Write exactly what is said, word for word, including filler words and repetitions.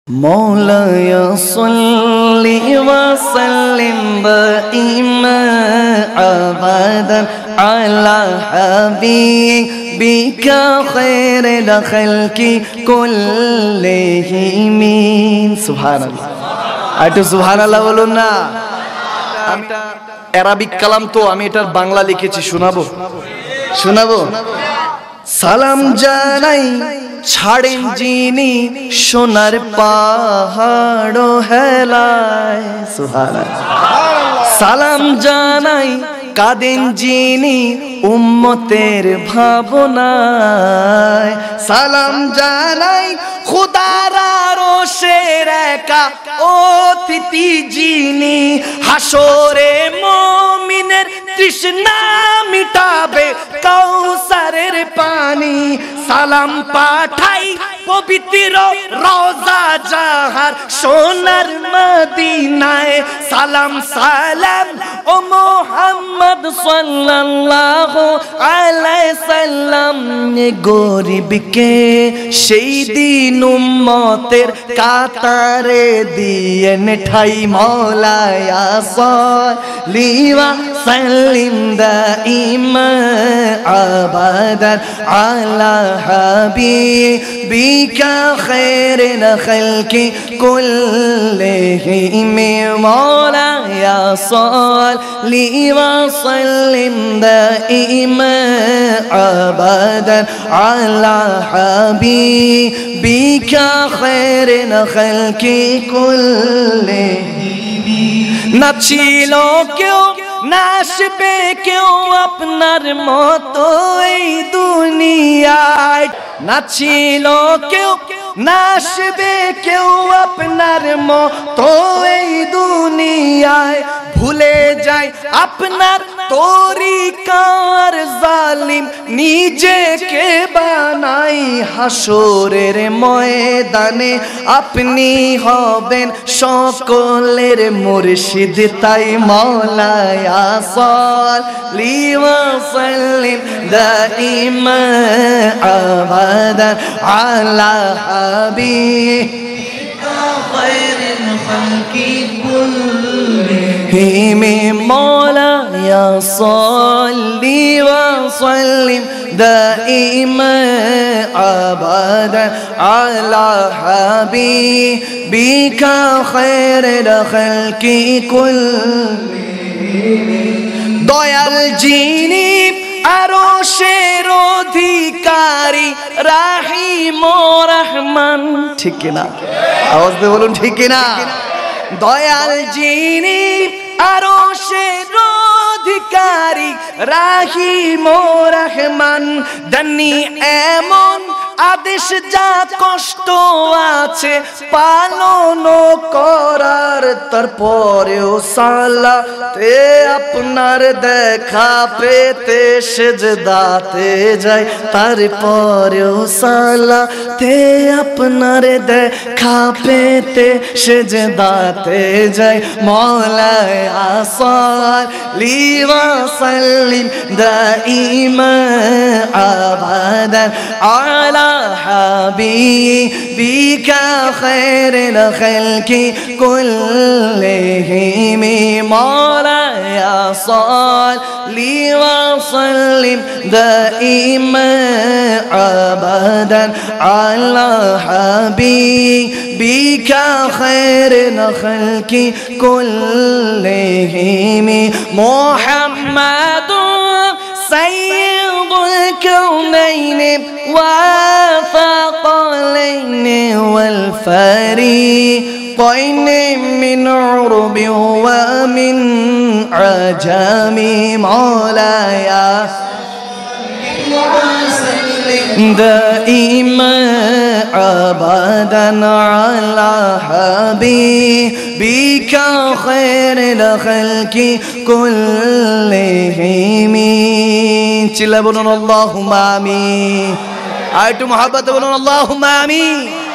مولاي صل وسلم دائما أبدا على حبيبك خير الخلق كلهم سبحان الله আইতো সুবহানাল্লাহ বলুন না। এটা আরবিক কালাম তো আমি এটার বাংলা লিখেছি, শোনাবো শোনাবো সালাম জানাই ছাড়েন যিনি সোনার পাহাড় হেলায় সুবহানাল্লাহ। সালাম জানাই কাঁদেন যিনি উম্মতের ভাবনায়। সালাম জানাই খুদার আরশের একা অতিথি যিনি হাসরে মুমিনের তৃষ্ণা মিটাবে কাউসারের পানি। সালাম পাঠাই পবিত্র রওজা যাহার সোনার মদিনায়। সালাম সালাম ও মুহাম্মদ সাল্লাল্লাহু আলাইহি সাল্লাম গরিবকে সেই দিন উম্মতের কাতারে দিয়েন ঠাই। মওলায়া সাল্লি ওয়া সাল্লিম দাইমা আবাদান আলা হাবিবিকা খায়রিল খালকি কুল্লিহিম। মওলায়া সাল্লি ওয়া সাল্লিম দাইমা আবাদান আলা হাবিবিকা খায়রিল খালকি কুল্লিহিম। না ছিল কেউ না আসবে কেউ আপনার মতো এই দুনিয়ায়। না ছিল কেউ না আসবে কেউ আপনার মতো এই দুনিয়ায়। ভুলে যায় আপনার তরিকার জালিম নিজেকে বানাই। হাসরের ময়দানে আপনি হবেন সকলের মুর্শিদ। তাই মওলায়া সাল্লি ওয়া সাল্লিম দাইমা আবাদান আলা হাবিবিকা খায়রিল খালকি কুল্লিহিম। মওলায়া সাল্লি ওয়া সাল্লিম দাইমা আবাদান আলা হাবিবিকা খায়রিল খালকি কুল্লিহিম। দয়াল যিনি আরশের অধিকারী রাহিম ও রহমান। ঠিক কিনা? আওয়াজ দিয়ে বলুন ঠিক কিনা? দয়াল যিনি আরশের অধিকারী রাহিম ও রহমান। দানি এমন আদেশ যা কষ্ট আছে পালন করার, তারপরেও সালাতে আপনার দেখা পেতে সেজদাতে যায়। তারপরেও সালাতে আপনার দেখা পেতে সেজদাতে যায়। মওলায়া সাল্লি ওয়া সাল্লিম দাইমা আবাদান আলা হাবিবিকা খায়রিল খালকি কুল্লিহিম। মওলায়া সাল্লি ওয়া সাল্লিম দাইমা আবাদান আলা হাবিবিকা খায়রিল খালকি কুল্লিহিম। মুহাম্মাদুর সাইয়্যিদুল কাউনাইনি وثقلين والفريقين من عرب ومن عجم. مولاي دائما أبدا على حبيبك خير الخلق كلهم. চিল্লায় বলুন আল্লাহুম্মা আমিন। আরেকটু মহব্বতে বলুন আল্লাহুম্মা আমিন।